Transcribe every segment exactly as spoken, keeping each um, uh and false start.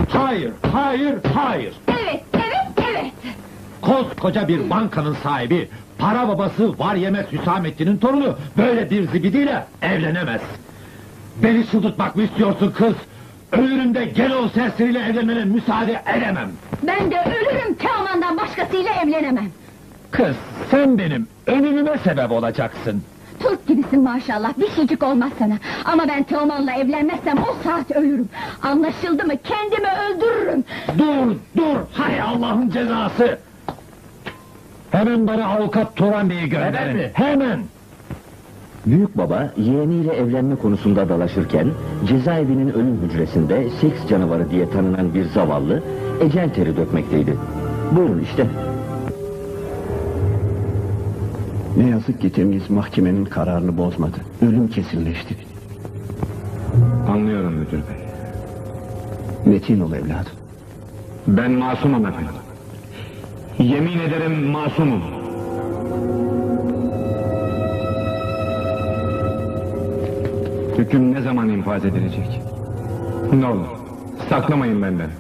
Hayır, hayır, hayır! Evet, evet, evet! Koskoca bir bankanın sahibi, para babası var yemek Hüsamettin'in torunu, böyle bir zibidiyle evlenemez! Beni çıldırtmak mı istiyorsun kız? Ölürüm de gene o serseriyle evlenmene müsaade edemem! Ben de ölürüm, Teoman'dan başkasıyla evlenemem! Kız, sen benim ölümüme sebep olacaksın! Türk gibisin maşallah, bir şeycik olmaz sana! Ama ben Teoman'la evlenmezsem o saat ölürüm! Anlaşıldı mı? Kendimi öldürürüm! Dur, dur! Hay Allah'ın cezası! Hemen bana avukat Turan Bey'i gönderin! Hemen! Büyük baba yeğeniyle evlenme konusunda dalaşırken cezaevinin ölüm hücresinde seks canavarı diye tanınan bir zavallı ecel teri dökmekteydi. Buyurun işte. Ne yazık ki Cengiz mahkemenin kararını bozmadı. Ölüm kesinleşti. Anlıyorum müdür bey. Metin ol evladım. Ben masumum efendim. Yemin ederim masumum. Hüküm ne zaman infaz edilecek? Ne olur, saklamayın benden.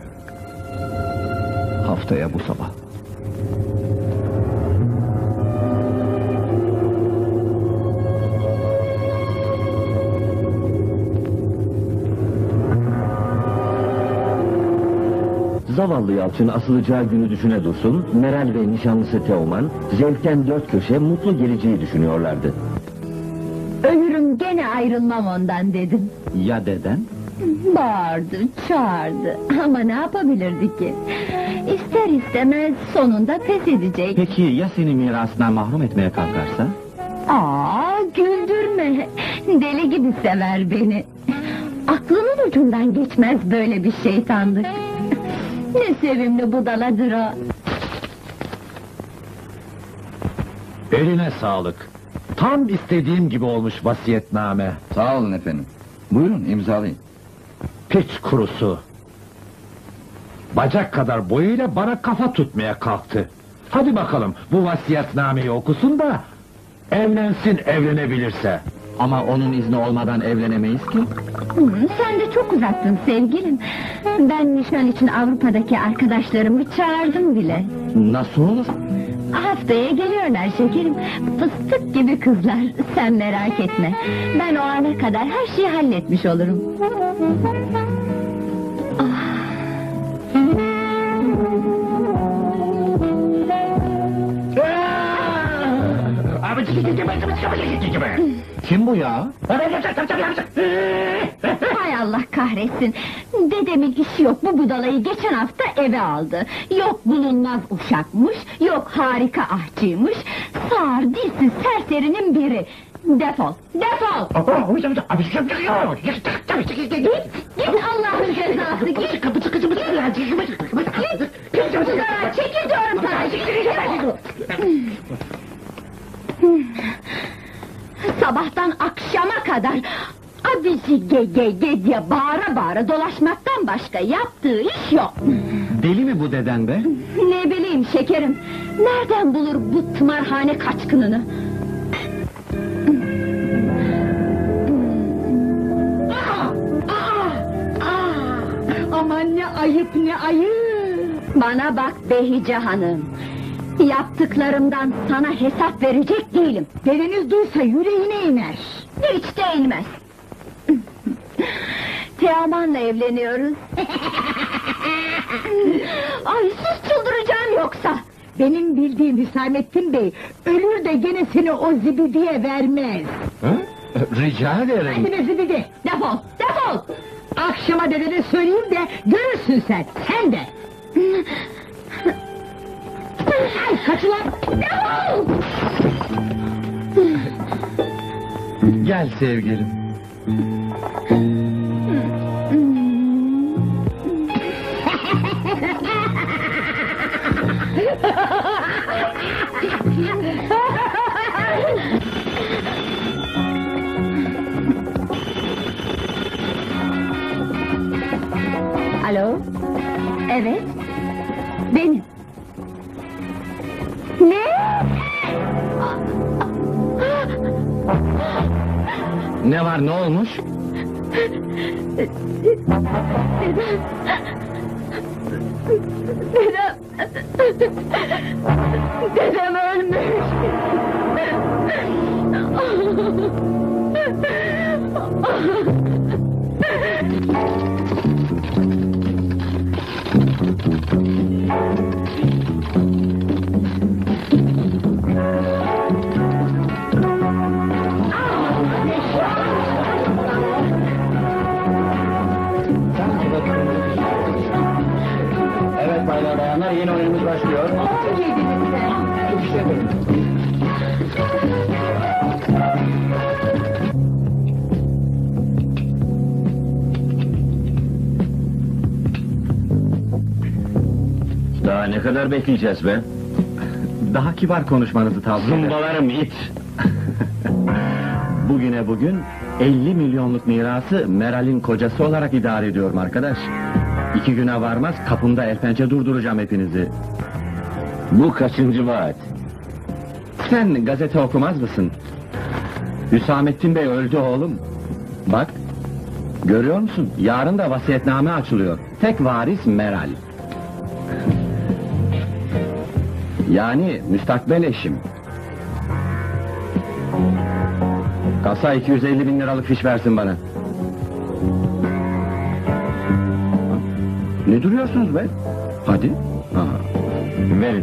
Haftaya bu sabah. Zavallı Yalçın asılacağı günü düşüne dursun, Meral ve nişanlısı Teoman zevkten dört köşe mutlu geleceği düşünüyorlardı. Ölürüm, gene ayrılmam ondan dedim! Ya deden? Bağırdı, çağırdı ama ne yapabilirdi ki? İster istemez sonunda pes edecek. Peki ya seni mirasından mahrum etmeye kalkarsa? Aa, güldürme! Deli gibi sever beni! Aklının ucundan geçmez böyle bir şeytanlık! Ne sevimli budaladır o! Eline sağlık! Tam istediğim gibi olmuş vasiyetname! Sağ olun efendim. Buyurun imzalayın. Piç kurusu! Bacak kadar boyuyla bana kafa tutmaya kalktı! Hadi bakalım, bu vasiyetnameyi okusun da evlensin evlenebilirse! Ama onun izni olmadan evlenemeyiz ki. Hı, sen de çok uzattın sevgilim! Ben nişan için Avrupa'daki arkadaşlarımı çağırdım bile! Nasıl olur? Haftaya geliyorlar şekerim! Fıstık gibi kızlar, sen merak etme! Ben o ana kadar her şeyi halletmiş olurum! Kim bu ya? Hay Allah kahretsin! Dedemin işi yok, bu budalayı geçen hafta eve aldı! Yok bulunmaz uşakmış, yok harika ahçıymış... Sağır dilsiz serserinin biri! Defol, defol! Git, git Allah'ın cezası, git! Git! Git budala, çekil diyorum sana! Sabahtan akşama kadar abici ge ge ge diye bağıra bağıra dolaşmaktan başka yaptığı iş yok. Deli mi bu deden be? Ne bileyim şekerim, nereden bulur bu tımarhane kaçkınını? Aman ne ayıp, ne ayıp! Bana bak Behice hanım! Yaptıklarımdan sana hesap verecek değilim! Dedeniz duysa yüreğine iner! Hiç de inmez! Teoman'la evleniyoruz! Ay sus, çıldıracağım yoksa! Benim bildiğim Hüsamettin Bey, ölür de gene seni o zibidiye vermez! Ha? Rica ederim! Hadi be zibidi, defol, defol! Akşama dedene söyleyeyim de görürsün sen, sen de! Ay kaç ulan! Defol! Gel sevgilim! Alo? Evet? Benim! Ne? Ne var, ne olmuş? Dedem... Dedem... Dedem ölmüş! Evet baylar bayanlar, yeni oyunumuz başlıyor. Çok iyiydiniz sen! İşte buyurun. Daha ne kadar bekleyeceğiz be? Daha kibar konuşmanızı tavsiye ederim. Zımbalarım it! Bugüne bugün elli milyonluk mirası Meral'in kocası olarak idare ediyorum arkadaş. İki güne varmaz kapımda el pençe durduracağım hepinizi. Bu kaçıncı vaat? Sen gazete okumaz mısın? Hüsamettin Bey öldü oğlum. Bak, görüyor musun? Yarın da vasiyetname açılıyor. Tek varis Meral. Yani müstakbel eşim. Kasa iki yüz elli bin liralık fiş versin bana. Ne duruyorsunuz be? Hadi. Ha. Verin.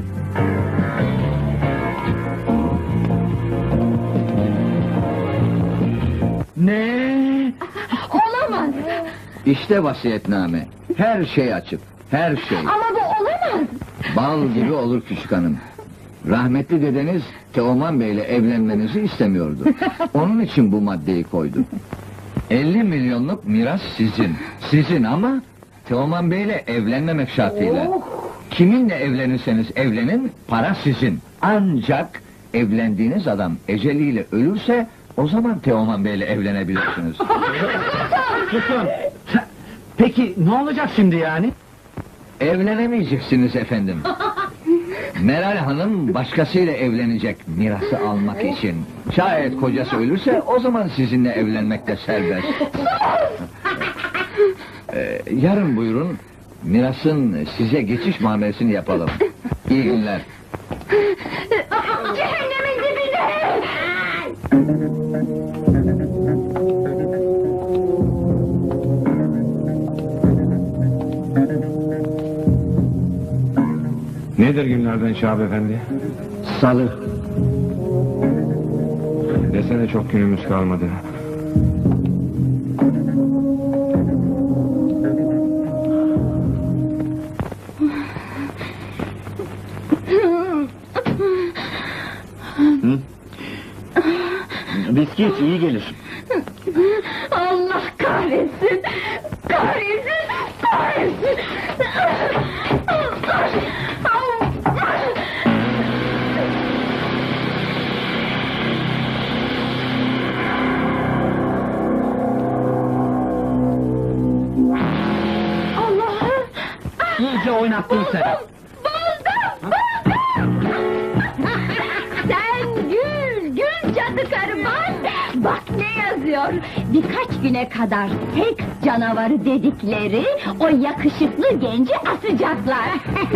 Ne? Olamaz! İşte vasiyetname. Her şey açık. Her şey. Ama bu olamaz! Bal gibi olur küçük hanım. Rahmetli dedeniz Teoman Bey'le evlenmenizi istemiyordu. Onun için bu maddeyi koydu. elli milyonluk miras sizin. Sizin ama Teoman Bey'le evlenmemek şartıyla. Kiminle evlenirseniz evlenin, para sizin. Ancak evlendiğiniz adam eceliyle ölürse o zaman Teoman Bey'le evlenebilirsiniz. Susun! Peki ne olacak şimdi yani? Evlenemeyeceksiniz efendim. Meral Hanım başkasıyla evlenecek mirası almak için. Şayet kocası ölürse o zaman sizinle evlenmekte serbest. Ee, yarın buyurun, mirasın size geçiş muamelesini yapalım. İyi günler. Cehennemin dibine! Nedir günlerden Şahap Efendi? Salı. Desene çok günümüz kalmadı. Viski iç, iyi gelir. Allah kahretsin! Kahretsin! Kahretsin! Allah'ım! İyice oynattın sen. Buldum! Buldum! Sen gül, gül cadı karı bak! Bak ne yazıyor! Birkaç güne kadar seks canavarı dedikleri o yakışıklı genci asacaklar.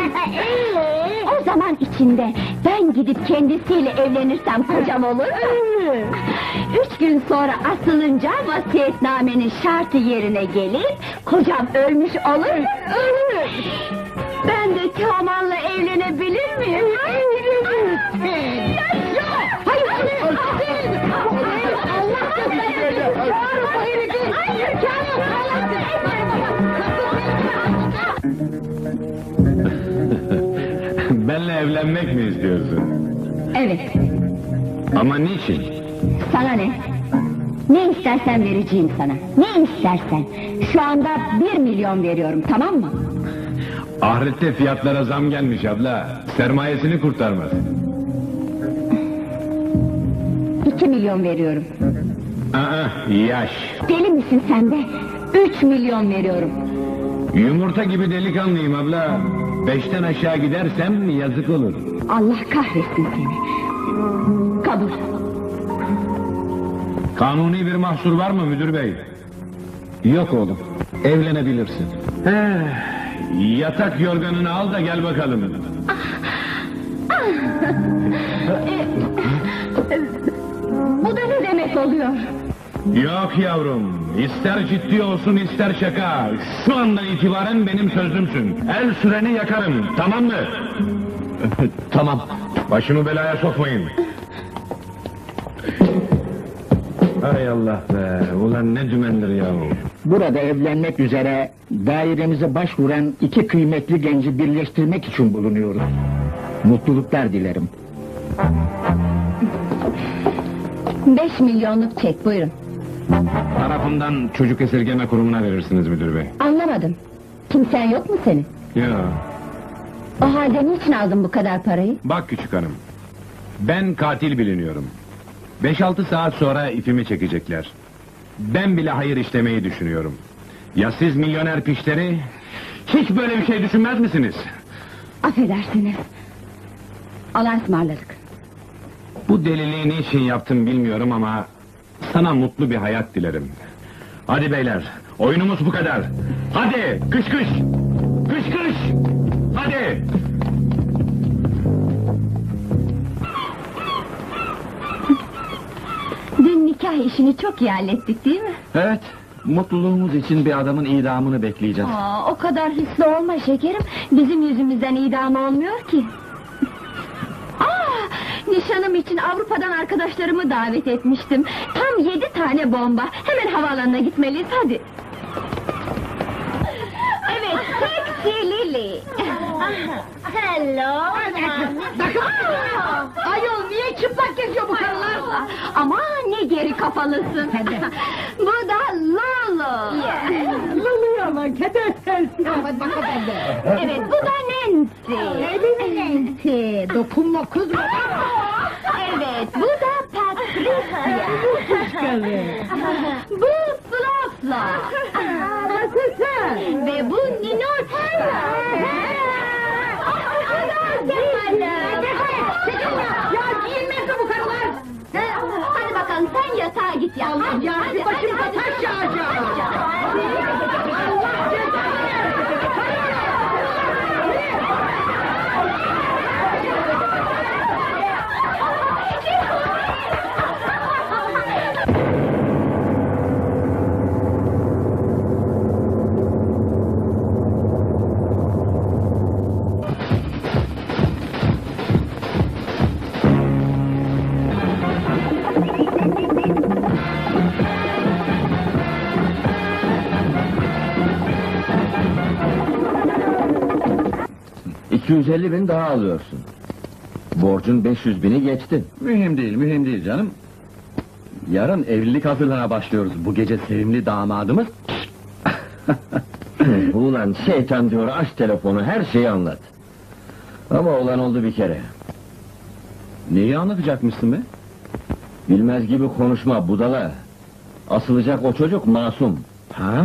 O zaman içinde ben gidip kendisiyle evlenirsem kocam olur mu? Üç gün sonra asılınca vasiyetnamenin şartı yerine gelir, kocam ölmüş olur mu? Ölür! Ben de Teoman'la evlenebilir miyim? Evlenirsin! Yaşa! Hayır, hayır! Hayır! Allah göstermesin! Hayır, hayır! Hayır, Benle evlenmek mi istiyorsun? evet, Ama niçin? sana ne? Ne istersen vereceğim sana. Ne istersen. Şu anda bir milyon veriyorum, tamam mı? Ahirette fiyatlara zam gelmiş abla. Sermayesini kurtarmaz. İki milyon veriyorum. Aa, yaş. Deli misin sen de? Üç milyon veriyorum. Yumurta gibi delikanlıyım abla. Beşten aşağı gidersem yazık olur. Allah kahretsin seni. Kabul. Kanuni bir mahsur var mı müdür bey? Yok oğlum. Evlenebilirsin. yatak yorganını al da gel bakalım. Bu da ne demek oluyor? Yok yavrum, ister ciddi olsun ister şaka. Şu andan itibaren benim sözlümsün. El süreni yakarım, tamam mı? Tamam. Başımı belaya sokmayın. Hay Allah be, ulan ne dümendir yahu. Burada evlenmek üzere dairemize başvuran iki kıymetli genci birleştirmek için bulunuyoruz. Mutluluklar dilerim. Beş milyonluk çek, buyurun. Tarafından çocuk esirgeme kurumuna verirsiniz müdür bey. Anlamadım. Kimsen yok mu senin? Ya, O halde niçin aldın bu kadar parayı? bak küçük hanım. Ben katil biliniyorum. Beş altı saat sonra ipimi çekecekler. Ben bile hayır işlemeyi düşünüyorum. Ya siz milyoner pişleri? Hiç böyle bir şey düşünmez misiniz? Affedersiniz. Allah'a ısmarladık. Bu deliliği niçin yaptım bilmiyorum ama... sana mutlu bir hayat dilerim. Hadi beyler, oyunumuz bu kadar. Hadi, kış kış! Kış kış! Hadi! Dün nikah işini çok iyi hallettik değil mi? Evet, mutluluğumuz için bir adamın idamını bekleyeceğiz. Aa, o kadar hisli olma şekerim. Bizim yüzümüzden idam olmuyor ki. Aa, nişanım için Avrupa'dan arkadaşlarımı davet etmiştim. Tam yedi tane bomba. Hemen havaalanına gitmeliyiz, hadi. Evet, Sexy Lily. Hello. Ayol, niye çıplak geziyor bu karılar? Ama ne geri kafalısın. Bu da Lolo. Luluyor lan, keder sensin. Hadi bakalım de. Evet, bu da Nancy. Nancy, dokunma kızma. Evet, bu da Patricia. Bu Flofla. Nasılsın? Ve bu Ninocha. Ya giyinmez mi bu karılar? Hadi bakalım, sen yatağa git ya. Allah Hadi, ya, hadi, başımıza hadi, taş hadi. yağacak. Allah cezanı iki yüz elli bin daha alıyorsun. Borcun beş yüz bini geçti. Mühim değil, mühim değil canım. Yarın evlilik hazırlığına başlıyoruz. Bu gece sevimli damadımız... Ulan şeytan diyor, aç telefonu, her şeyi anlat. Ama olan oldu bir kere. Neyi anlatacakmışsın be? Bilmez gibi konuşma budala. Asılacak o çocuk masum. Ha?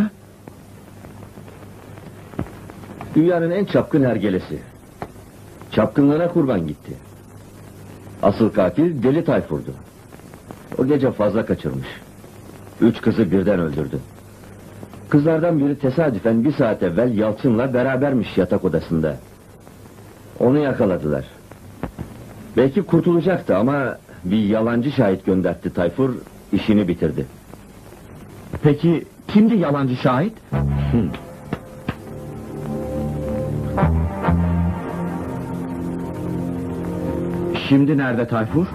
Dünyanın en çapkın hergelesi. Çapkınlara kurban gitti. Asıl katil Deli Tayfur'du. O gece fazla kaçırmış. Üç kızı birden öldürdü. Kızlardan biri tesadüfen bir saat evvel Yalçın'la berabermiş yatak odasında. Onu yakaladılar. Belki kurtulacaktı ama bir yalancı şahit göndertti Tayfur, işini bitirdi. Peki kimdi yalancı şahit? Şimdi nerede Tayfur?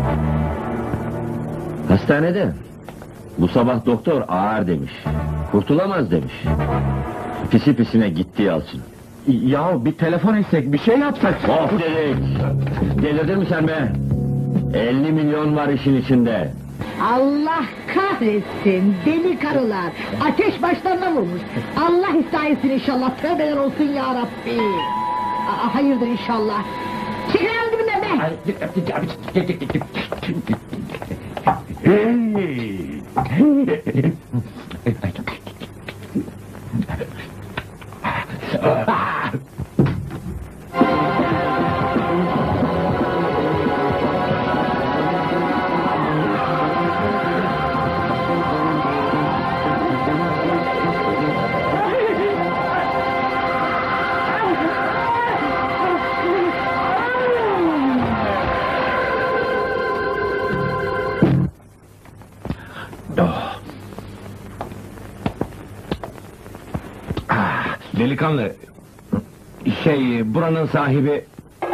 Hastanede. Bu sabah doktor ağır demiş. Kurtulamaz demiş. Pisi pisine gitti Yalçın. Ya bir telefon etsek, bir şey yapsak. Of dedik! Delirdin mi sen be? elli milyon var işin içinde. Allah kahretsin deli karılar. Ateş başlarına vurmuş. Allah isteyesin inşallah. Tövbeler olsun ya Rabbi. Aa, hayırdır inşallah. Çıkın dibinden be. Delikanlı, şey, buranın sahibi...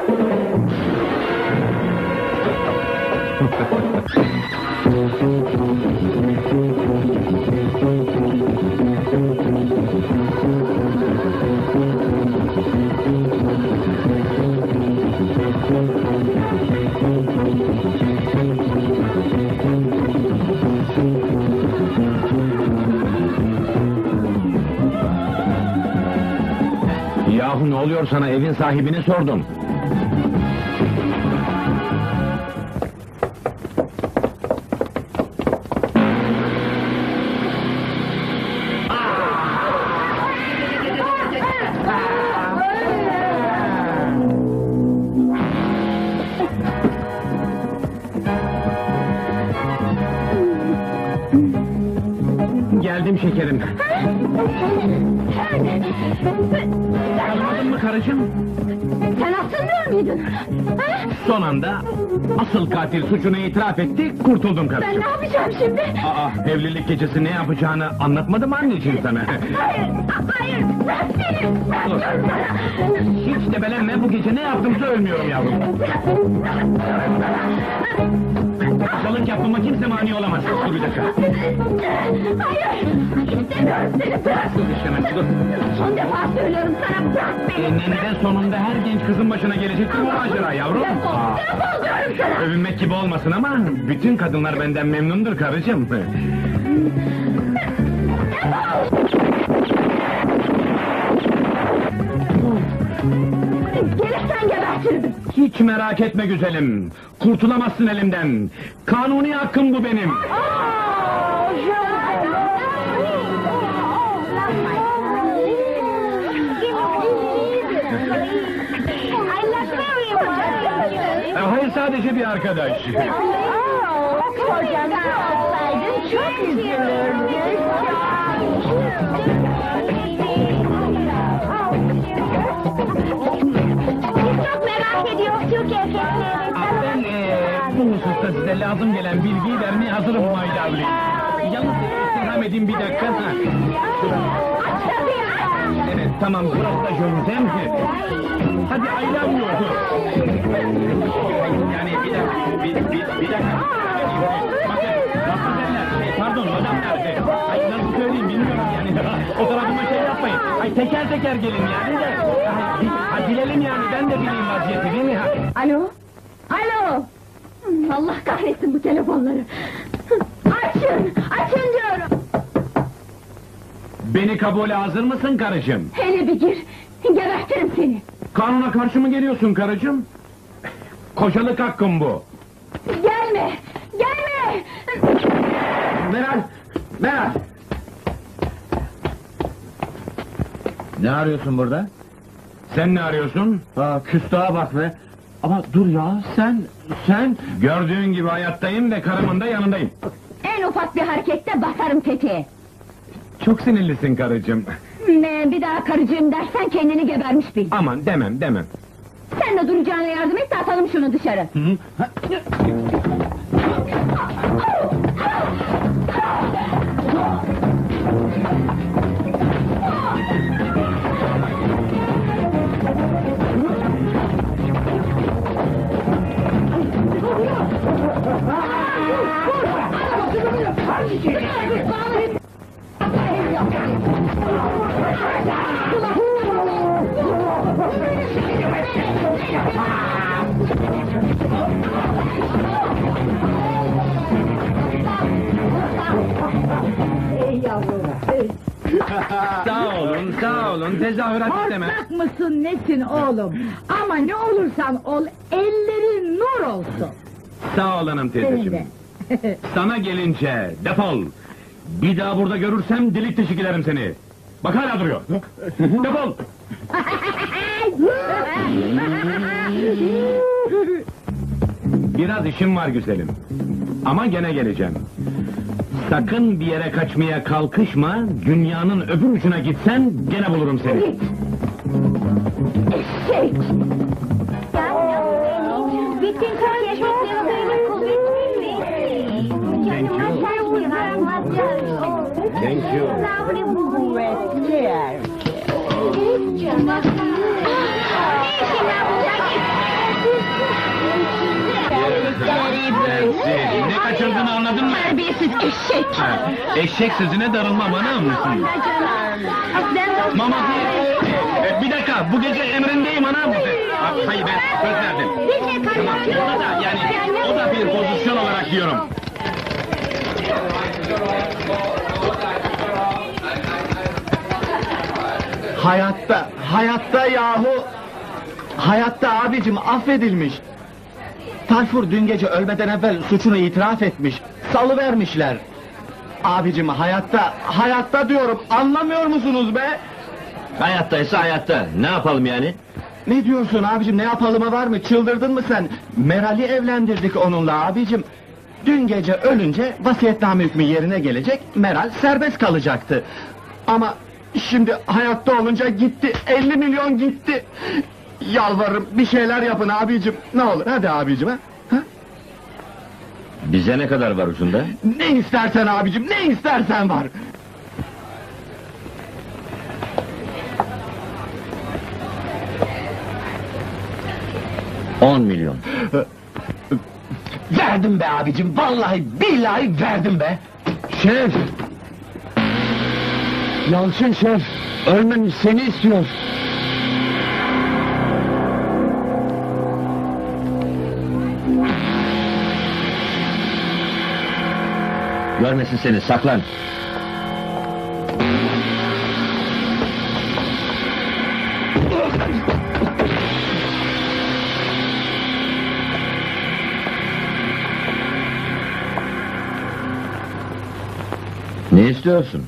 Yahu ne oluyor sana, evin sahibini sordum. Geldim şekerim. Anladın mı karıcığım? Sen hatırlıyor muydun? Ha? Son anda asıl katil suçunu itiraf etti, kurtuldum Ben karıcığım. ne yapacağım şimdi? Aa, evlilik gecesi ne yapacağını anlatmadım mı anneciğim sana? Hayır, hayır, bırak beni, Dur. bırak bana. Hiç debelenme, bu gece ne yaptımsa ölmüyorum yavrum. Kasalık yapmama kimse mani olamaz. Dur bir dakika. Hayır, istemiyorum seni, bırak. Dur işte, dur. Son defa söylüyorum sana, bırak beni. Eninde sonunda her genç kızın başına gelecektir bu macera yavrum. Defol, Aa, defol diyorum sana. övünmek gibi olmasın ama bütün kadınlar benden memnundur karıcığım. Gelirsen gebertirim. Hiç merak etme güzelim. Kurtulamazsın elimden. Kanuni hakkım bu benim. E, hayır, sadece bir arkadaş. Kocam olsaydın çok üzülürdün. Çok merak ediyorum Türk erkekleri. Aa, ben e, bu hususta size lazım gelen bilgiyi vermeye hazırım Maydavli. Yalnız istirham edeyim bir dakika. Ha. Evet, tamam, burası da Jönzem. Hadi aylan yok. Yani bir dakika, bir, bir, bir dakika. Bakın, nasıl derler, şey, pardon, adamlar. Ay, nasıl söyleyeyim bilmiyorum yani. O tarafıma şey yapmayın. Ay, teker teker gelin yani de. Ay, ay, bilelim yani, ben de bileyim vaziyeti değil mi? Alo? Alo? Allah kahretsin bu telefonları. Açın! Açın diyorum! Beni kabule hazır mısın karıcığım? Hele bir gir! Gebertirim seni! Kanuna karşı mı geliyorsun karıcığım? Kocalık hakkım bu. Gelme! Gelme! Meral! Meral! Ne arıyorsun burada? Sen ne arıyorsun? Aa, küstaha bak be. Ama dur ya, sen, sen... Gördüğün gibi hayattayım ve karımın da yanındayım. En ufak bir harekette basarım tetiğe! Çok sinirlisin karıcığım. Ne, bir daha karıcığım dersen kendini gebermiş bil! Aman demem demem. Sen de duracağına yardım et de atalım şunu dışarı! Ey yavrum. Sağ olun, sağ olun. Tezahürat istemem. Korkak mısın nesin oğlum? Ama ne olursan ol, ellerin nur olsun. Sağ ol hanım teyzeciğim. Senin Sana gelince defol. Bir daha burada görürsem delik deşik ederim seni. Bak hala duruyor. Defol. Biraz işim var güzelim. Ama gene geleceğim. Sakın bir yere kaçmaya kalkışma. Dünyanın öbür ucuna gitsen gene bulurum seni. Git! Eşek! Bütün Türk erkekleri Thank you. Thank you. kuvvetli erkek. Ne kaçırdığını anladın mı? Terbiyesiz eşek! Eşek sözüne darılmam anam mısın? Mama e, bir dakika, bu gece emrindeyim anam. Ha, hayır ben söz verdim. Tamam, o da yani o da bir pozisyon olarak diyorum. Hayatta, hayatta yahu! Hayatta abicim affedilmiş. Tayfur dün gece ölmeden evvel suçunu itiraf etmiş. Salıvermişler. Abicim hayatta, hayatta diyorum, anlamıyor musunuz be? Hayattaysa hayatta. Ne yapalım yani? Ne diyorsun abicim, ne yapalım var mı? Çıldırdın mı sen? Meral'i evlendirdik onunla abicim. Dün gece ölünce vasiyetname hükmü yerine gelecek, Meral serbest kalacaktı. Ama şimdi hayatta olunca gitti, elli milyon gitti. Yalvarırım bir şeyler yapın abicim, ne olur hadi abicim ha? Ha? Bize ne kadar var ucunda? Ne istersen abicim, ne istersen var. On milyon. Verdim be abicim, vallahi billahi verdim be. Şeref! Yalçın şef, ölmemiş seni istiyor. Görmesin seni, saklan. Ne istiyorsun?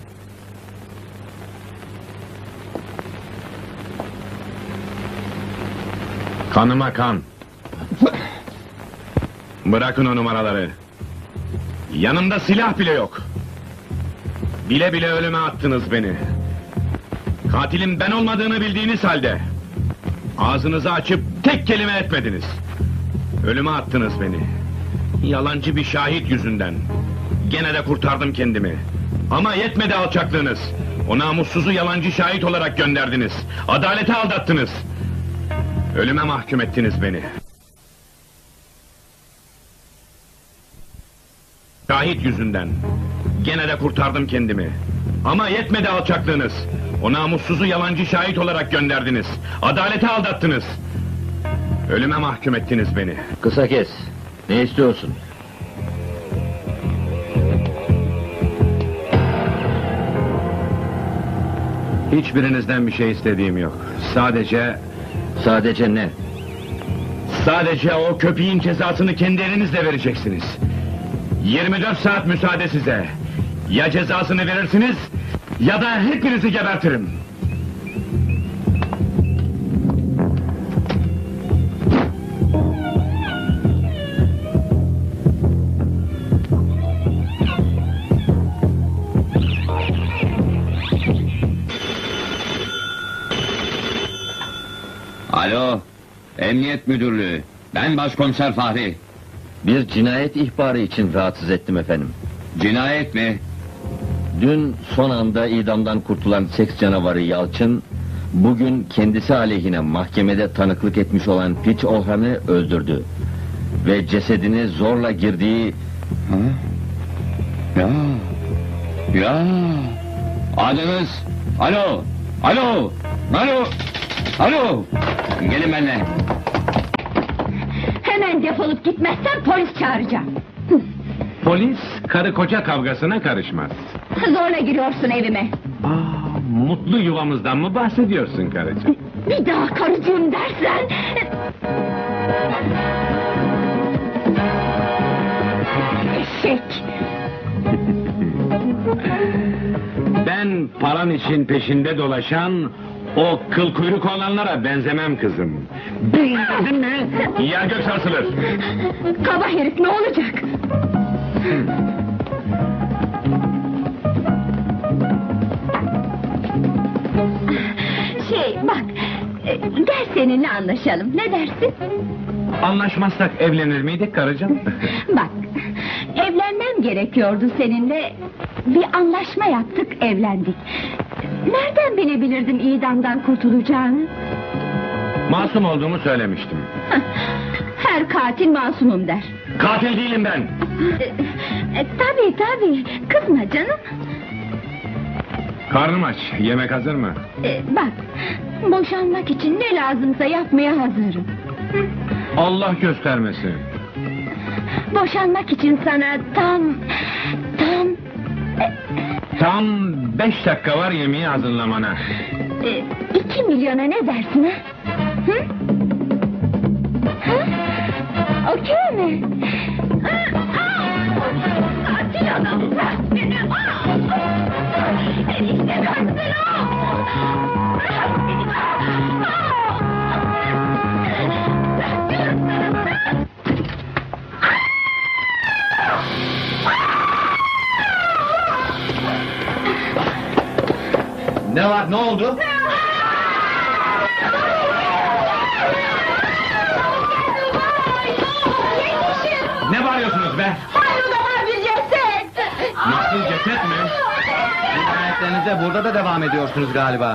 Kanıma kan. Bırakın o numaraları. Yanımda silah bile yok. Bile bile ölüme attınız beni. Katilin ben olmadığını bildiğiniz halde ağzınızı açıp tek kelime etmediniz. Ölüme attınız beni. Yalancı bir şahit yüzünden. Gene de kurtardım kendimi. Ama yetmedi alçaklığınız. O namussuzu yalancı şahit olarak gönderdiniz. Adalete aldattınız. Ölüme mahkum ettiniz beni. Şahit yüzünden. Gene de kurtardım kendimi. Ama yetmedi alçaklığınız. O namussuzu yalancı şahit olarak gönderdiniz. Adalete aldattınız. Ölüme mahkum ettiniz beni. Kısa kes. Ne istiyorsun? Hiçbirinizden bir şey istediğim yok. Sadece... Sadece ne? Sadece o köpeğin cezasını kendi elinizle vereceksiniz. yirmi dört saat müsaade size. Ya cezasını verirsiniz, ya da hepinizi gebertirim. Alo, Emniyet Müdürlüğü. Ben Başkomiser Fahri. Bir cinayet ihbarı için rahatsız ettim efendim. Cinayet mi? Dün son anda idamdan kurtulan seks canavarı Yalçın, bugün kendisi aleyhine mahkemede tanıklık etmiş olan Piç Orhan'ı öldürdü. Ve cesedini zorla girdiği... Ha? Ya, ya. Adınız? Alo, alo, alo, alo. Gelin benimle. Hemen defolup gitmezsen polis çağıracağım. Polis, karı koca kavgasına karışmaz. Zorla giriyorsun evime. Aa, mutlu yuvamızdan mı bahsediyorsun karıcığım? Bir daha karıcığım dersen... Eşek! Ben paran için peşinde dolaşan... o kıl kuyruk olanlara benzemem kızım. Bildin mi? Yer gök sarsılır. Kaba herif, ne olacak? Şey bak, e, gel seninle anlaşalım, ne dersin? Anlaşmazsak evlenir miydik karıcığım? Bak, evlenmem gerekiyordu seninle. Bir anlaşma yaptık, evlendik. Nereden bilebilirdim idamdan kurtulacağını? Masum olduğumu söylemiştim. Her katil masumum der. Katil değilim ben. E, e, tabii tabii, kızma canım. Karnım aç. Yemek hazır mı? E, bak, boşanmak için ne lazımsa yapmaya hazırım. Allah göstermesin. Boşanmak için sana tam... tam... e, Tam beş dakika var yemeği hazırlamana. e, iki milyona ne dersin ha? Hı? Hı? Okey mi? Aa, aa! Katil adam sen beni! Aa! İşte katil o! Bırak beni! Aa! Ne var, ne oldu? Ne bağırıyorsunuz be? Hayrola var bir ceset! Nasıl ceset mi? Cinayetlerinize burada da devam ediyorsunuz galiba.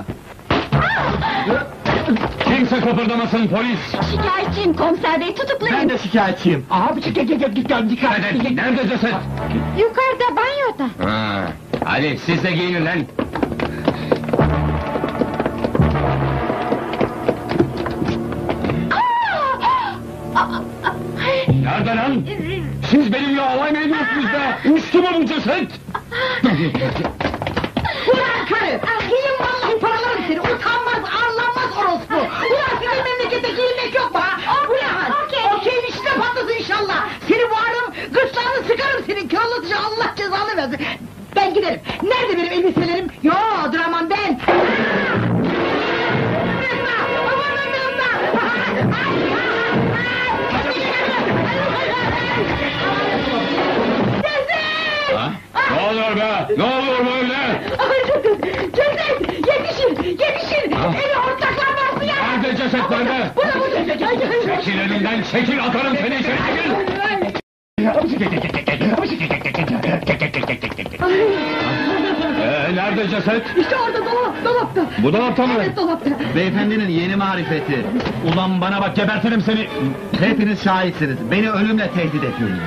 Kimse kıpırdamasın polis. Şikayetçiyim komiser bey, tutuklayın. Ben de şikayetçiyim. Abi çık gel gel gel dikkat Nerede, nerede ceset? Yukarıda banyoda. Ha, hadi siz de giyinin lan. Nerede lan? Siz benimle alay mı ediyorsunuz be? Uçtu mu bu ceset? Ulan karı! Gelin vallahi paralarım seni! Utanmaz, arlanmaz orospu! Ulan sizin memlekette giyinmek yok mu ha? Bu ne hal? Okeyin içine patlasın inşallah! Seni bağırırım, gırtlağını sıkarım senin! Körlatıcı Allah cezanı versin! Ben giderim! Nerede benim elbiselerim? Yo, Draman ben! Ha? Ne oluyor be? Ne oluyor böyle? Ceset! Yetişin! Yetişin! Evi hortlaklar bastı ya! Nerede ceset nerede? Bu da bu ceset! Çekil önümden çekil atarım seni içeri çekil. Ee, nerede ceset? İşte orada dolap, dolapta! Bu dolapta mı? Evet, dolapta! Beyefendinin yeni marifeti. Ulan bana bak gebertirim seni. Hepiniz şahitsiniz. Beni ölümle tehdit ediyorsunuz.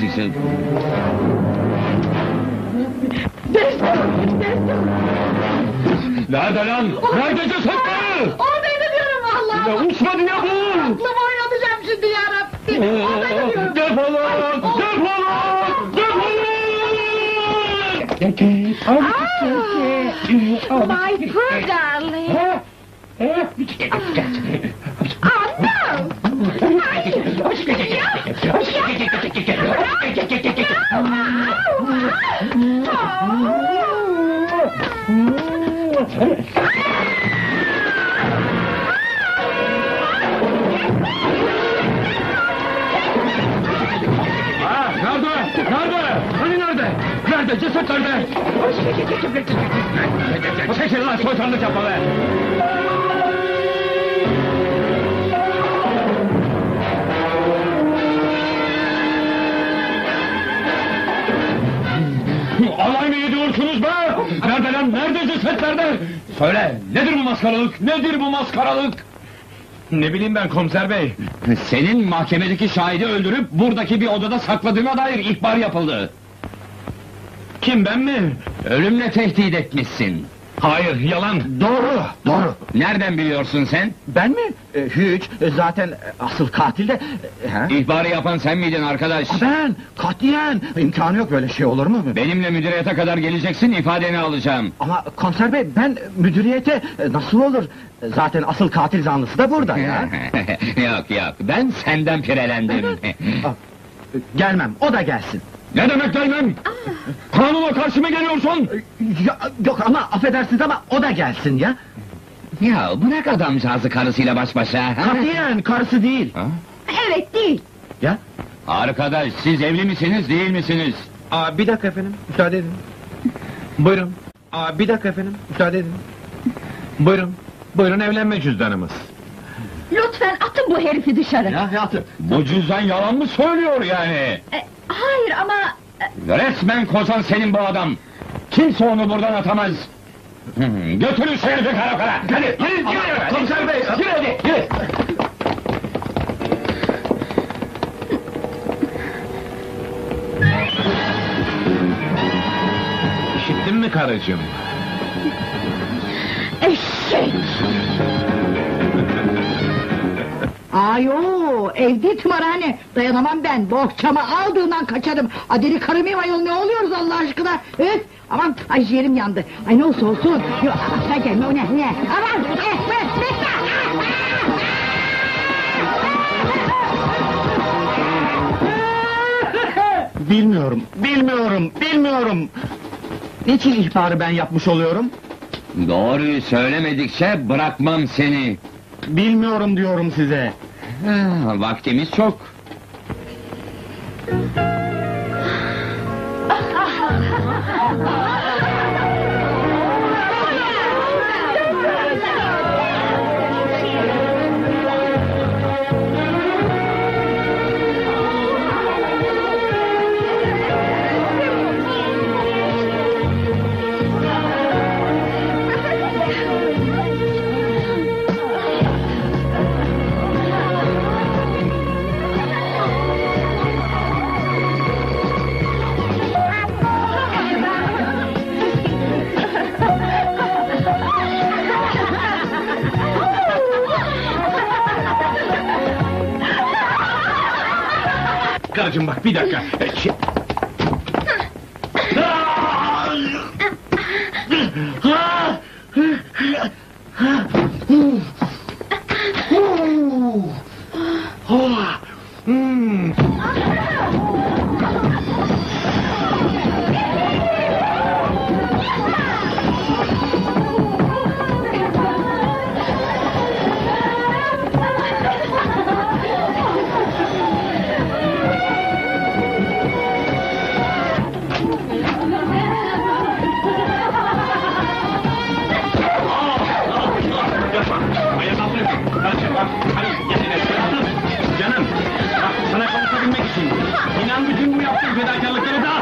Nerede lan? Nerede ceset? Oradaydı diyorum vallahi! Ya uçma diye bu! Aklımı oynatacağım şimdi yarabbim! Oradaydı diyorum! Defolun! Defolun! Defolun! My poor darling. Oh no! Ha, nerede? Nerede? Hani nerede? Nerede? Ceset nerede? Çekil lan soytarlık yapma be! Alay mı ediyorsunuz be? Nerede lan? Nerede ceset nerede? Söyle, nedir bu maskaralık? Nedir bu maskaralık? Ne bileyim ben komiser bey. Senin mahkemedeki şahidi öldürüp buradaki bir odada sakladığına dair ihbar yapıldı. Kim, ben mi? Ölümle tehdit etmişsin. Hayır, yalan. Doğru, doğru. Nereden biliyorsun sen? Ben mi? E, hiç. E, zaten e, asıl katil de... E, ha? İhbarı yapan sen miydin arkadaş? Ben, katiyen. İmkanı yok, böyle şey olur mu? Benimle müdüriyete kadar geleceksin, ifadeni alacağım. Ama komiser bey, ben müdüriyete e, nasıl olur? E, Zaten asıl katil zanlısı da burada ya. Yok yok, ben senden pirelendim. Ah, e, Gelmem, o da gelsin. Ne demek gelmem? Kanuna karşı mı geliyorsun? Ya, yok ama affedersiniz ama o da gelsin ya. Ya bırak adamcağızı karısıyla baş başa. ha? Katiyen karısı değil. Ha? Evet değil. Ya? Arkadaş, siz evli misiniz, değil misiniz? Aa, bir dakika efendim, müsaade edin. Buyurun. Aa, bir dakika efendim, müsaade edin. Buyurun. Buyurun evlenme cüzdanımız. Lütfen atın bu herifi dışarı. Ya hayatım. Bu cüzdan yalan mı söylüyor yani? E, hayır ama... e, Resmen kozan senin bu adam. Kimse onu buradan atamaz. Götürün şu herifi karakola! Hadi, yürü, yürü! Komiser bey! Yürü hadi, yürü! İşittin mi karıcığım? Eşek! Ayo, evde tımarhane. Dayanamam ben. Bohçamı aldığından kaçarım. Adeli karı mıyım ayol, ne oluyoruz Allah aşkına? Öf! Aman, ay ciğerim yandı. Ay ne olsa olsun. Yok, sen gelme, o ne, ne? Aman, eh, be, bekle! Bilmiyorum, bilmiyorum, bilmiyorum. Niçin ihbarı ben yapmış oluyorum? Doğruyu söylemedikçe bırakmam seni. Bilmiyorum diyorum size. Ha, vaktimiz çok. Karıcığım bak, bir dakika! Şey- Canım, bak sana kavuşabilmek için inan bütün bu yaptığın fedakarlıkları da...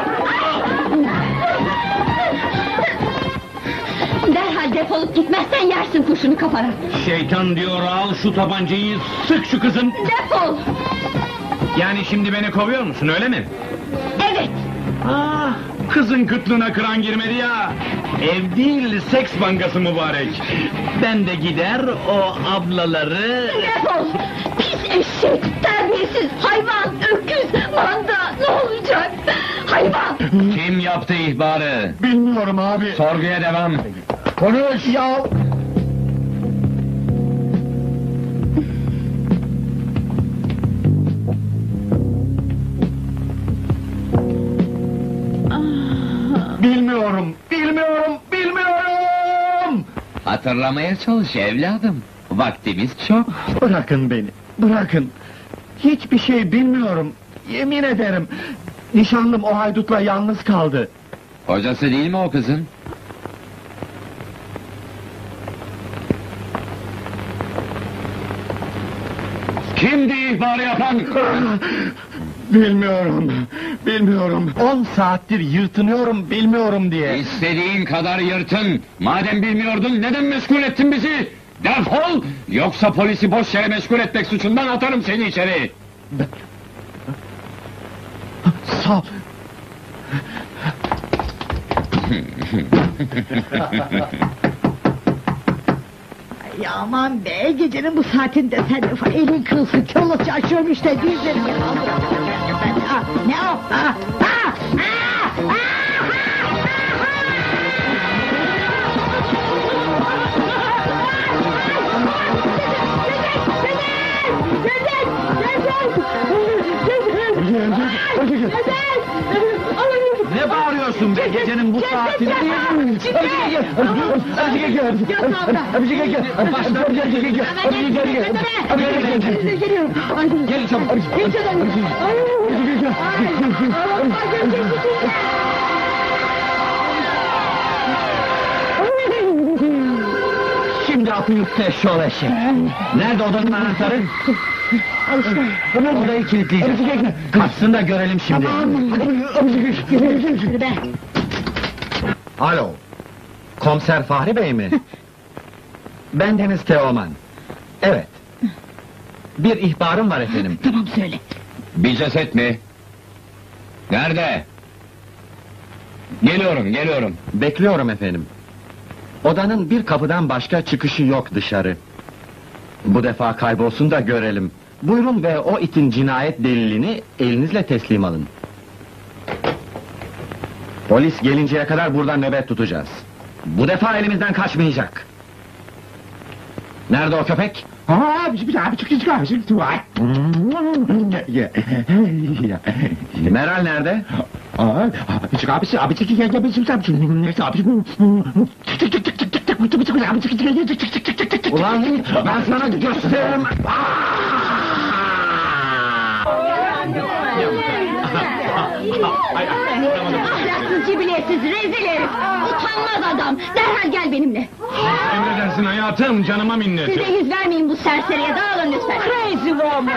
Derhal defolup gitmezsen yersin kurşunu kafana. Şeytan diyor, al şu tabancayı, sık şu kızın... Defol! Yani şimdi beni kovuyor musun, öyle mi? Evet! Ah, kızın kıtlığına kıran girmedi ya! Ev değil, seks bankası mübarek! Ben de gider, o ablaları... Defol! Pis eşek, terbiyesiz, hayvan, öküz, manda, ne olacak? Hayvan! Kim yaptı ihbarı? Bilmiyorum abi. Sorguya devam. Konuş ya! Bilmiyorum, bilmiyorum, bilmiyorum! Hatırlamaya çalış evladım. Vaktimiz çok. Bırakın beni, bırakın! Hiçbir şey bilmiyorum, yemin ederim! Nişanlım o haydutla yalnız kaldı. Kocası değil mi o kızın? Kimdi ihbarı yapan? Bilmiyorum, bilmiyorum. On saattir yırtınıyorum, bilmiyorum diye. İstediğin kadar yırtın. Madem bilmiyordun, neden meşgul ettin bizi? Defol! Yoksa polisi boş yere meşgul etmek suçundan atarım seni içeri. Sağ... Ya aman be, gecenin bu saatinde sen de elin kırılsın, kırılsın açıyorum işte dizlerimi. Ah, ne o? Ah, ah, ah, ah! Ne bağırıyorsun be gecenin bu saatinde? Gelin çabuk. Şimdi atı yuttu eşşoğlu eşek. Nerede odanın anahtarı? Odayı kilitleyeceğiz. Kaçsın da görelim şimdi. Alo. Komiser Fahri Bey mi? Ben Deniz Teoman. Evet. Bir ihbarım var efendim. Tamam söyle. Bir ceset mi? Nerede? Geliyorum, geliyorum. Bekliyorum efendim. Odanın bir kapıdan başka çıkışı yok dışarı. Bu defa kaybolsun da görelim. Buyurun ve o itin cinayet delilini elinizle teslim alın. Polis gelinceye kadar burada nöbet tutacağız. Bu defa elimizden kaçmayacak. Nerede o köpek? Meral nerede? Ulan ben sana gösteririm. Ahlaksız, cibiletsiz, rezil herif! Utanmaz adam! Derhal gel benimle! Emredersin hayatım, canıma minnet. Siz de yüz vermeyin bu serseriye, dağılın lütfen! Crazy woman!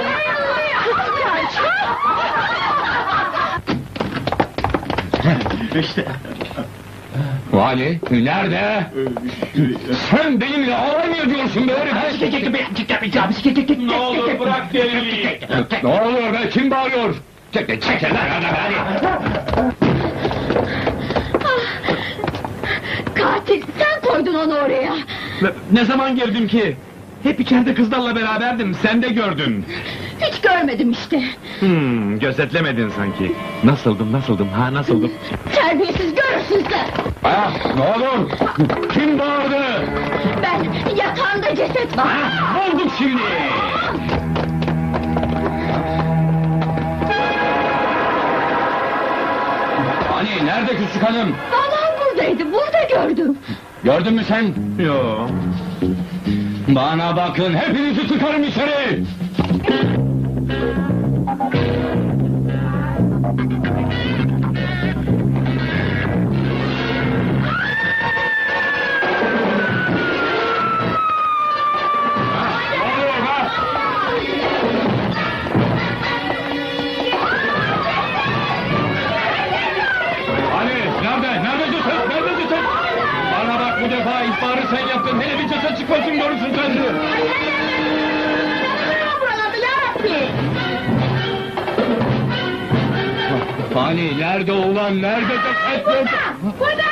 İşte. Vali, nerede? Sen benimle alay mı ediyorsun be herif? Ne olur bırak deliliği. Ne oluyor be, kim bağırıyor? Çek, çek lan hadi. Katil, sen koydun onu oraya! Ne zaman girdim ki? Hep içeride kızlarla beraberdim, sen de gördün. Hiç görmedim işte! Hmm, gözetlemedin sanki. Nasıldım, nasıldım, ha nasıldım? Terbiyesiz, görürsün sen! Ah, ne olur? Kim bağırdı? Ben, yatağında ceset var! Ah, bulduk şimdi! Hani nerede küçük hanım? Vallahi buradaydı, burada gördüm! Gördün mü sen? Yo. Bana bakın, hepinizi tıkarım içeri! Bu defa ihbarı sen yaptın, hele bir ceset çıkmasın görürsün sen de! Fani, nerede ulan, nerede ceset? Burada!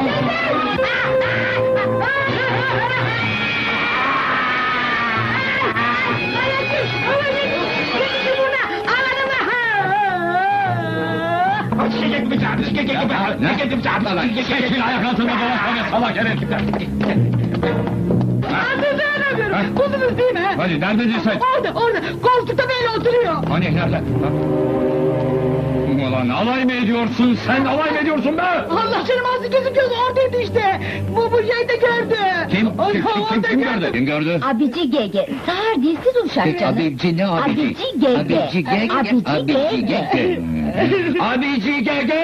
Ne? Çekil ayak altında dolaşma salak herif! Buldunuz değil mi? Hadi nerede ceset? Orada, orada. Koltukta böyle oturuyor. Hani nerede? Ulan alay mı ediyorsun sen, alay mı ediyorsun be? Allah canım ağzı gözüküyordu, oradaydı işte. Bu bu şeyde gördü. Kim? Ay, Kim, kim, kim, orada kim gördü? Kim gördü? Abici Gege, sağır dilsiz uşak canım. Abici ne abici? Abici Gege. Abici Gege. Abici Abici Gege. Gege. Abici Gege.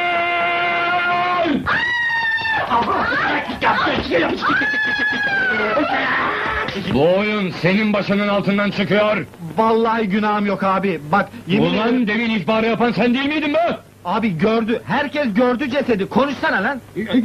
Bu oyun senin başının altından çıkıyor. Vallahi günahım yok abi. Bak yemin ederim- Ulan demin ihbarı yapan sen değil miydin be? Abi gördü. Herkes gördü cesedi. Konuşsana lan.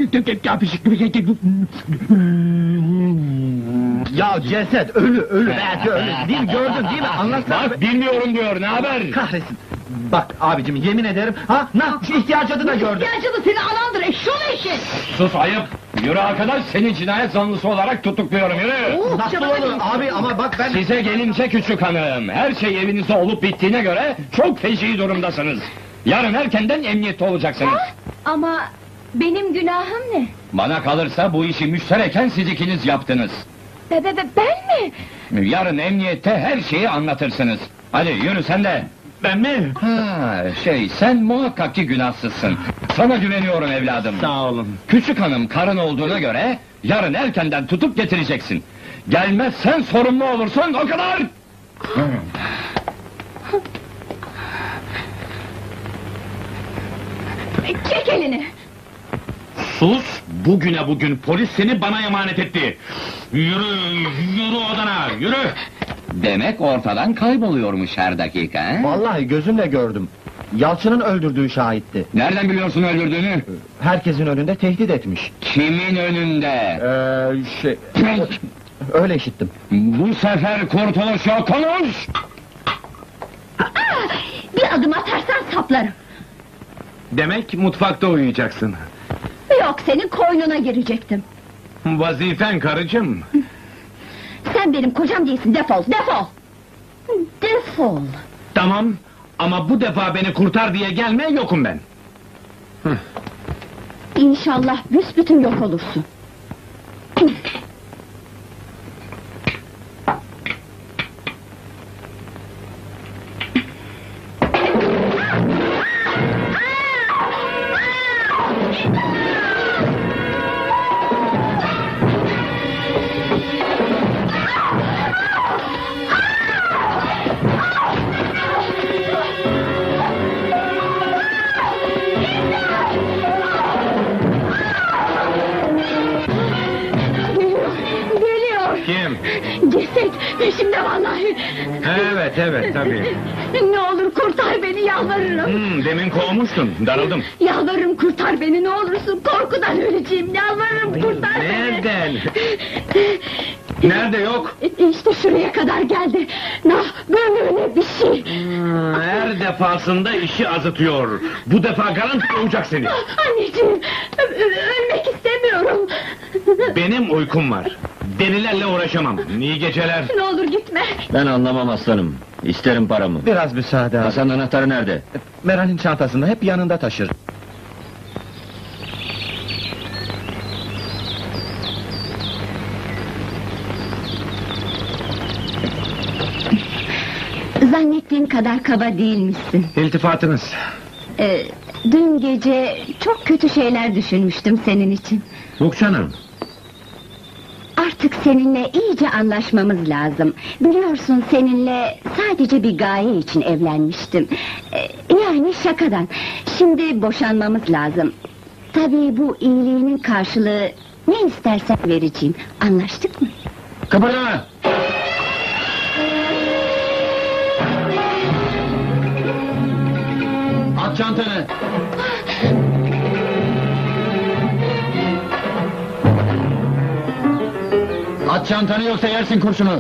Ya ceset ölü ölü belki ölü. Değil mi? Gördün değil mi? Anlatsana. Bak bilmiyorum diyor, ne haber? Kahretsin. Bak abicim yemin ederim. Ha na şu ihtiyaç adı da gördü. İhtiyacını seni anandır eşşoğlu eşek. Sus ayıp. Yürü arkadaş, seni cinayet zanlısı olarak tutukluyorum, yürü. Nasıl olur abi ama bak ben... Size gelince küçük hanım, her şey evinizde olup bittiğine göre çok feci durumdasınız. Yarın erkenden emniyette olacaksınız. Ama benim günahım ne? Bana kalırsa bu işi müştereken siz ikiniz yaptınız. Be, be, be, ben mi? Yarın emniyette her şeyi anlatırsınız. Hadi yürü sen de. Ben mi? Ha, şey, sen muhakkak ki günahsızsın. Sana güveniyorum evladım. Sağ olun. Küçük hanım karın olduğuna göre yarın erkenden tutup getireceksin. Gelmezsen sorumlu olursun, o kadar! Çek elini! Sus! Bugüne bugün polis seni bana emanet etti. Yürü, yürü odana, yürü! Demek ortadan kayboluyormuş her dakika, he? Vallahi gözümle gördüm. Yalçın'ın öldürdüğü şahitti. Nereden biliyorsun öldürdüğünü? Herkesin önünde tehdit etmiş. Kimin önünde? Ee, şey... Öyle işittim. Bu sefer kurtuluş yok, konuş! Bir adım atarsan saplarım. Demek mutfakta uyuyacaksın. Yok, senin koynuna girecektim. Vazifen karıcığım. Sen benim kocam değilsin, defol, defol! Defol! Tamam, ama bu defa beni kurtar diye gelme, yokum ben. İnşallah büsbütün yok olursun. Geliyor! Kim? Ceset, peşimde vallahi! Evet, evet, tabii. Ne olur kurtar beni, yalvarırım! Hmm, demin kovmuştun, darıldım. Yalvarırım kurtar beni, ne olursun! Korkudan öleceğim, yalvarırım kurtar beni! Nereden? Nerede yok? İşte şuraya kadar geldi! Nah, böyle bir şey! Hmm, her defasında işi azıtıyor. Bu defa garanti kovacak seni. Anneciğim, ö- ö- ölmek istemiyorum! Benim uykum var. Delilerle uğraşamam. İyi geceler. Ne olur gitme! Ben anlamam aslanım. İsterim paramı. Biraz müsaade abi. Kasanın anahtarı nerede? Meral'in çantasında hep yanında taşır. Zannettiğin kadar kaba değilmişsin. İltifatınız. Ee, dün gece çok kötü şeyler düşünmüştüm senin için. Yok canım. Artık seninle iyice anlaşmamız lazım. Biliyorsun, seninle sadece bir gaye için evlenmiştim. Ee, yani şakadan. Şimdi boşanmamız lazım. Tabii bu iyiliğinin karşılığı ne istersen vereceğim. Anlaştık mı? Kıpırdama! At çantanı! At çantanı, yoksa yersin kurşunu!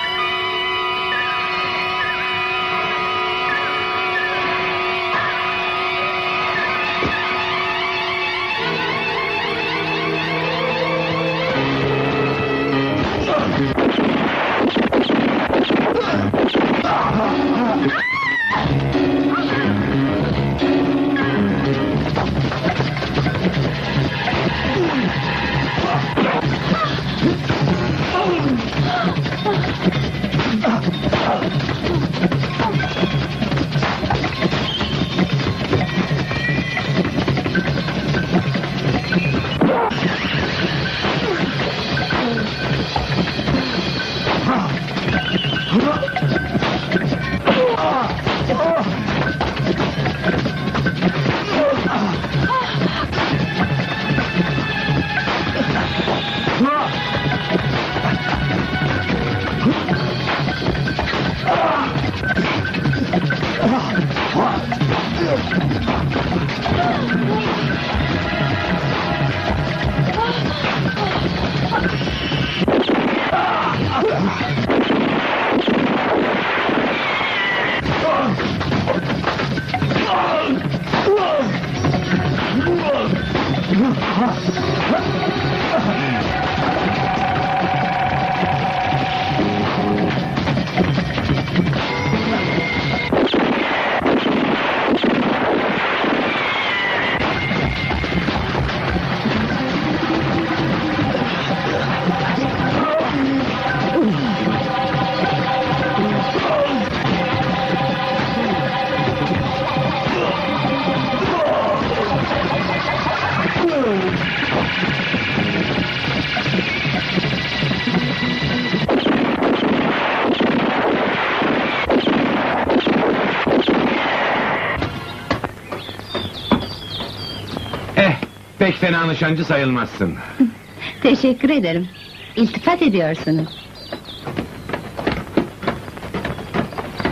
Pek fena nişancı sayılmazsın. Teşekkür ederim. İltifat ediyorsunuz.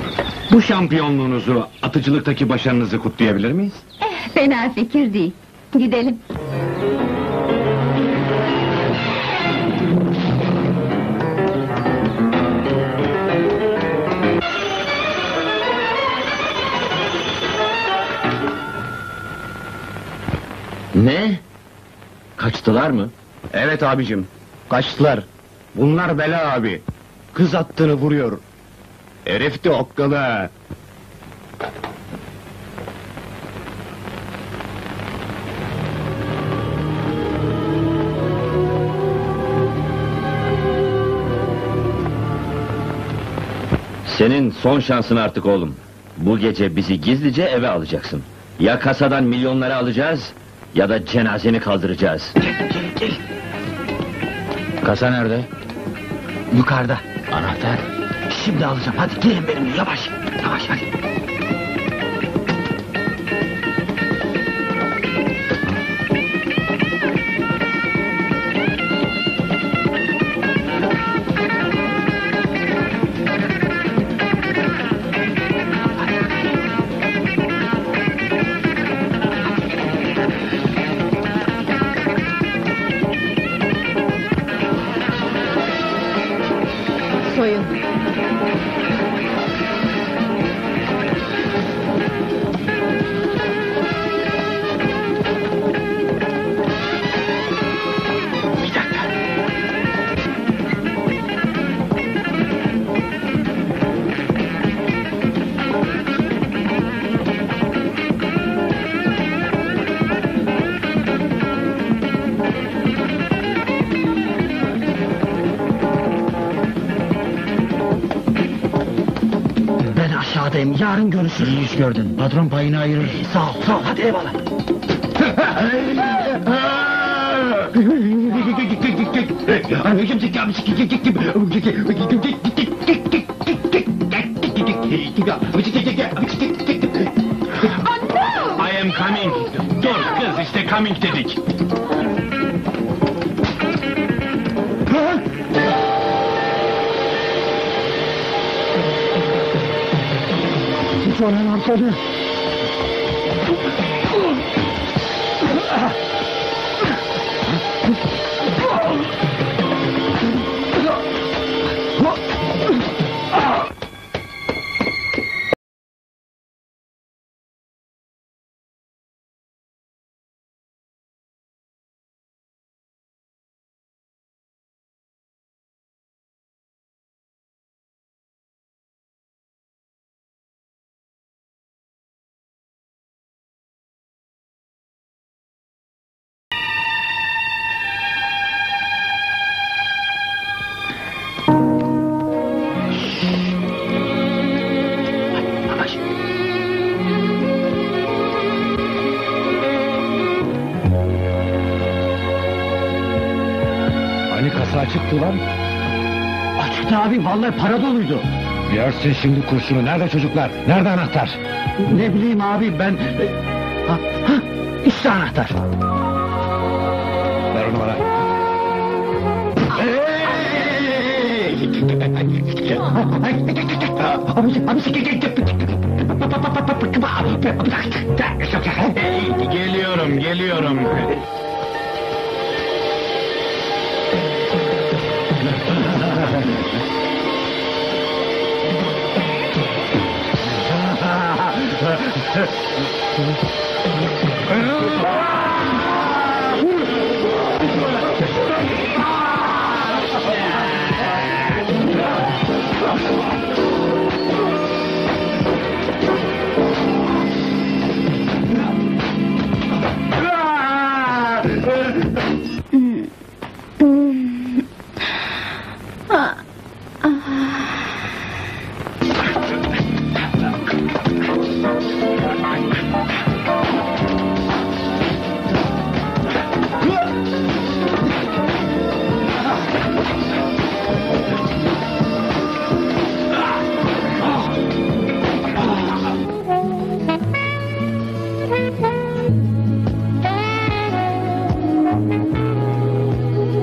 Bu şampiyonluğunuzu, atıcılıktaki başarınızı kutlayabilir miyiz? Eh, fena fikir değil. Gidelim. Ne? Kaçtılar mı? Evet abicim, kaçtılar. Bunlar bela abi. Kız attığını vuruyor. Herif de okkalı. Senin son şansın artık oğlum. Bu gece bizi gizlice eve alacaksın. Ya kasadan milyonları alacağız, ya da cenazeni kaldıracağız. Kasa nerede? Yukarıda. Anahtar. Şimdi alacağım. Hadi gelin benimle yavaş. Yavaş hadi. Soyun. Bir dakika. Ben aşağıdayım. Yarın görüşürüz. İyi iş gördün. Patron payını ayırır. Sağ ol. Sağ ol. Hadi eyvallah. I am coming. Dur kız, işte coming dedik. Sonra atladı. Hani kasa açıktı lan? Açıktı abi, vallahi para doluydu. Yersin şimdi kurşunu. Nerede çocuklar? Nerede anahtar? Ne bileyim abi ben... Ha, ha, işte anahtar. Ver onu bana. Geliyorum, geliyorum.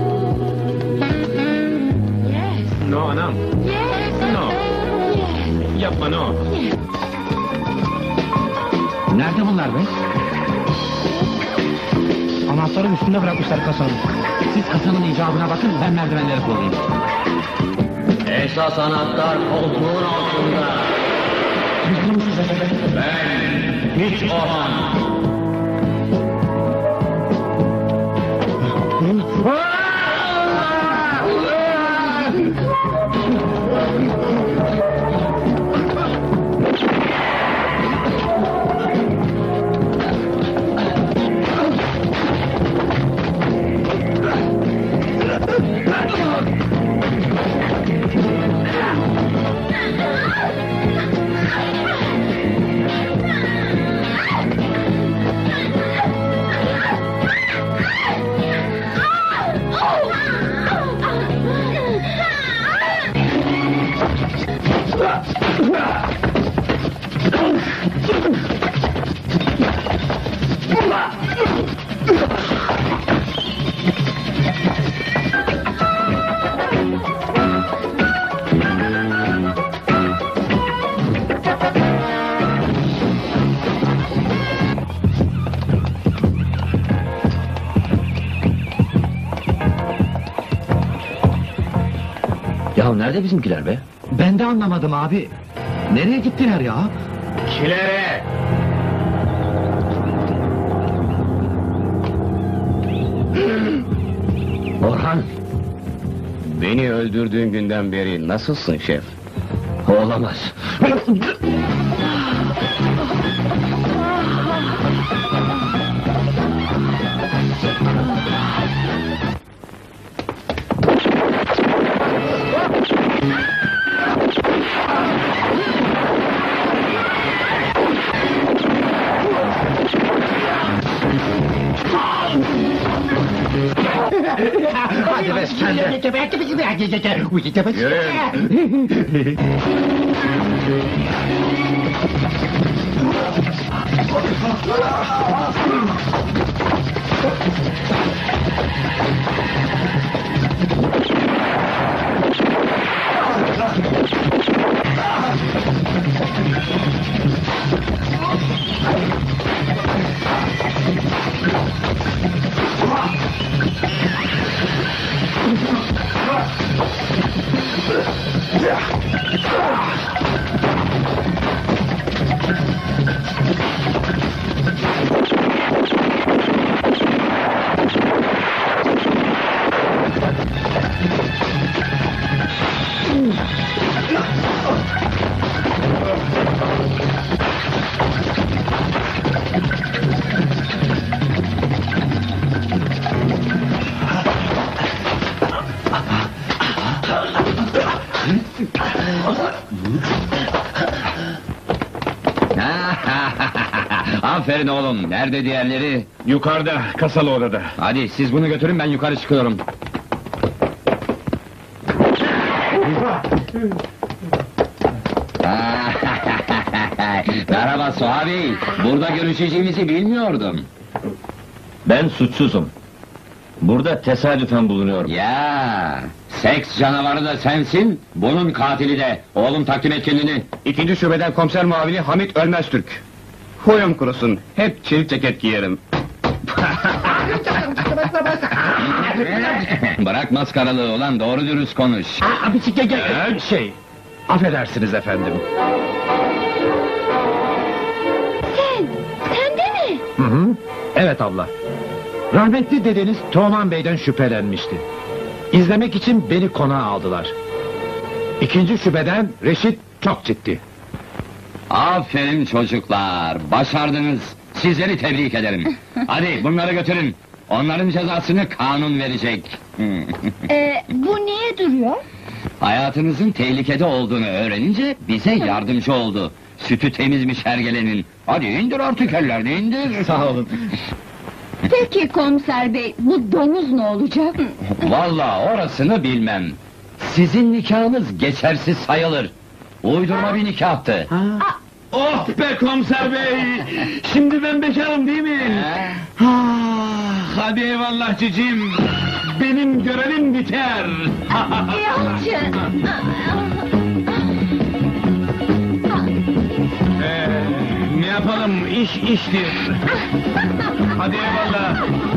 No, anam. Yes. No. Yes. Yapma ne o? Nerede bunlar be? Anahtarı üstünde bırakmışlar kasanın. Siz kasanın icabına bakın, ben merdivenleri kollayayım. Esas anahtar koltuğun altında. Ben hiç Orhan. Ya nerede bizimkiler be? Ben de anlamadım abi. Nereye gittiler ya? Kilere! Orhan. Beni öldürdüğün günden beri nasılsın şef? Olamaz. Hadi be sen de! Yürü! Aferin oğlum, nerede diğerleri? Yukarıda, kasalı odada. Hadi siz bunu götürün, ben yukarı çıkıyorum. Merhaba Suavi, burada görüşeceğimizi bilmiyordum. Ben suçsuzum. Burada tesadüfen bulunuyorum. Ya, seks canavarı da sensin, bunun katili de. Oğlum takdim et kendini. İkinci şubeden komiser muavini Hamit Ölmeztürk. Huyum kurusun, hep çelik ceket giyerim. Bırak maskaralığı ulan, doğru dürüst konuş. Abi gel şey, affedersiniz efendim. Sen, sen de mi? Hı hı, evet abla. Rahmetli dedeniz Teoman Bey'den şüphelenmişti. İzlemek için beni konağa aldılar. İkinci şubeden Reşit çok ciddi. Aferin çocuklar, başardınız. Sizleri tebrik ederim. Hadi bunları götürün. Onların cezasını kanun verecek. Ee, bu niye duruyor? Hayatınızın tehlikede olduğunu öğrenince bize yardımcı oldu. Sütü temizmiş hergelenin. Hadi indir artık ellerini indir. Sağ olun. Peki komiser bey, bu domuz ne olacak? Vallahi orasını bilmem. Sizin nikahınız geçersiz sayılır. Uydurma bir nikahtı. Oh be komiser bey! Şimdi ben bekarım değil mi? Ah, hadi eyvallah cicim! Benim görevim biter! Yalçın! hanım, iş iştir. Hadi eyvallah.